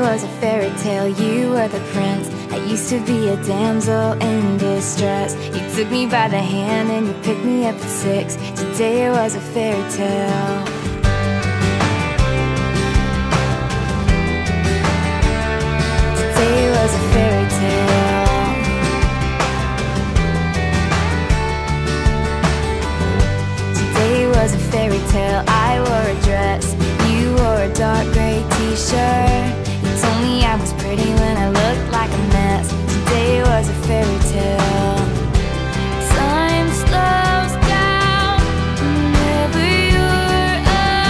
was a fairy tale, you were the prince. I used to be a damsel in distress. You took me by the hand and you picked me up at 6. Today was a fairy tale. Today was a fairy tale. Today was a fairy tale. I wore a dress, you wore a dark gray t-shirt. You told me I was pretty when I looked like a mess. Today was a fairy tale. Time slows down whenever you're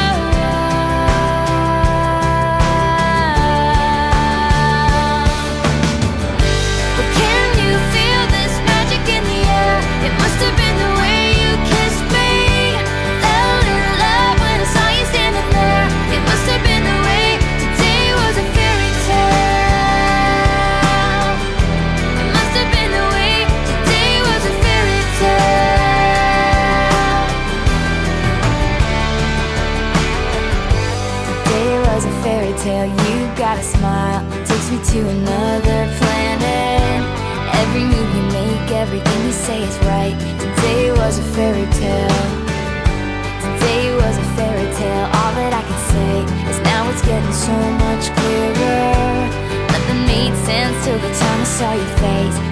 around. But can you feel this magic in the air? It must have been the way you kissed me. Fell in love when I saw you standing there. It must have been the way. Today was a fairy tale. It must have been the way. Today was a fairy tale. Today was a fairy tale. You got a smile, takes me to another planet. Every move you make, everything you say is right. Today was a fairy tale. Today was a fairy tale. All that I can say is now it's getting so much clearer. Nothing made sense till the time I saw your face.